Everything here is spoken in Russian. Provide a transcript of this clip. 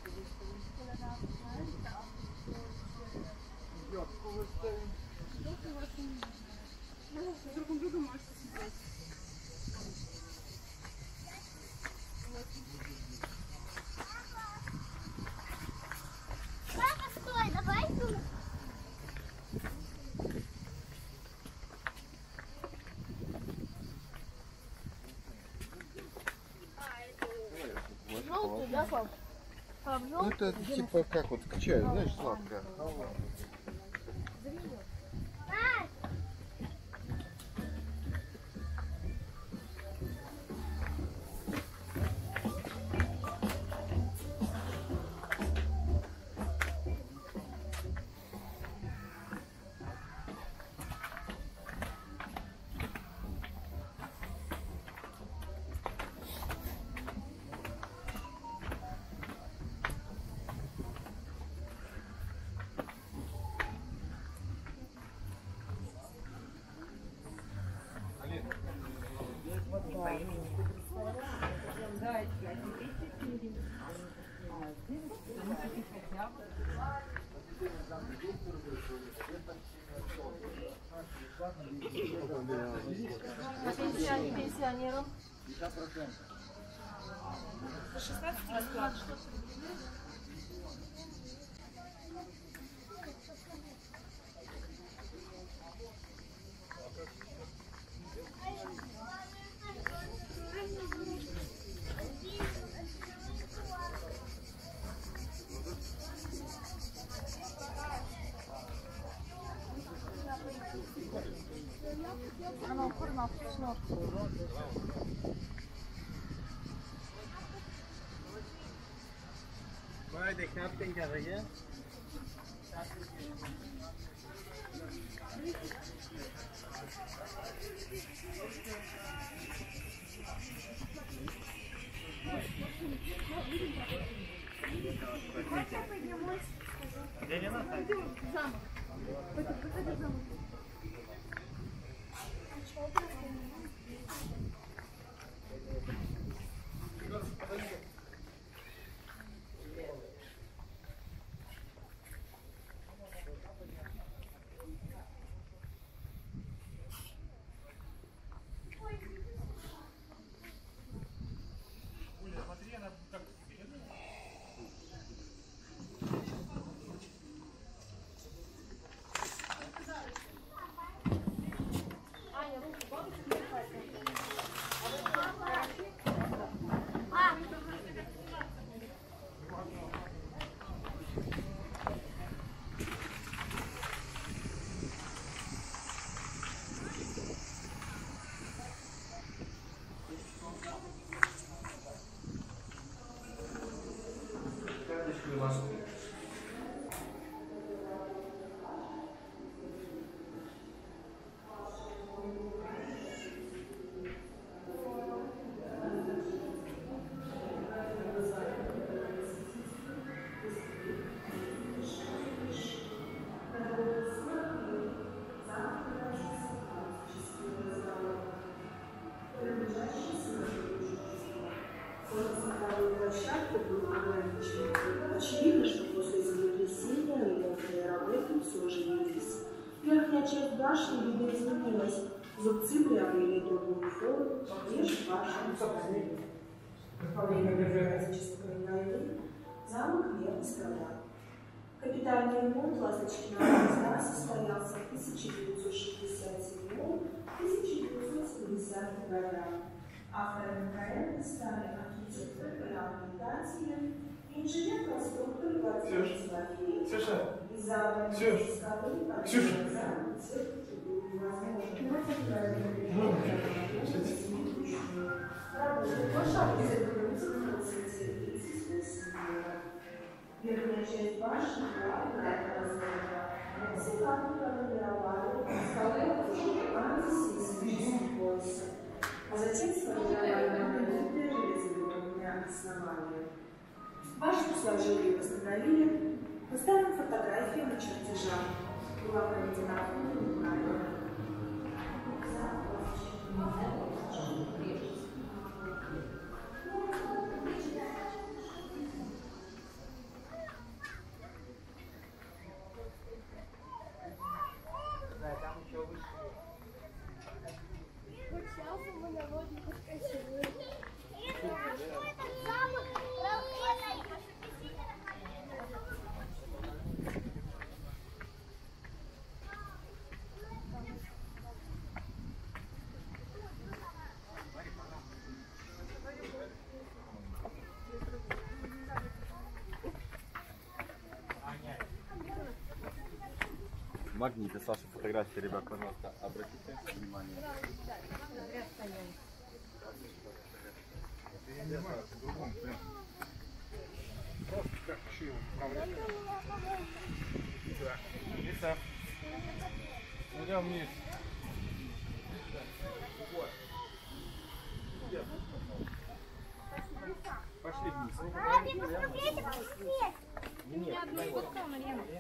Друг на друга можете смотреть. Папа, стой, давай тут. Желтый, да, пап? Пап, Ну желтый? это типа как вот к чаю, знаешь, сладкое. Пенсионерам. 16 бесплатно. Ana okurun haftasını okur. Böyle kapten gereği. Где надо? Замок. Выходи замок. Очевидно, что после землетрясения ремонтные работы все оживились. Верхняя часть башни видоизменилась. Зубцы приобрели другую форму, ближе к башне. Во время Первой Отечественной войны замок не пострадал. Капитальный ремонт «Ласточкиного гнезда» состоялся в 1967-1970 годах. Авторами проекта стали архитектор Иван Игнатьев и инженер-конструктор Владимир Тимофеев. Из-за аварийной скалы подъем замка техники был невозможен. Работы пошагово закрылись в процессе 38 лет. Верхняя часть башни была разрушена. Сенаторы формировали скалу антисейсмических пояса, а затем сформировали монолитное железобетонное основание. Башню сложили и восстановили. Поставим фотографии на чертежах. Была проведена фотография. Магниты, Саша, фотографии, ребят, пожалуйста, обратите внимание. Лиса, идем вниз. Пошли вниз. Папе, посмотрите, посмотрите. Нет,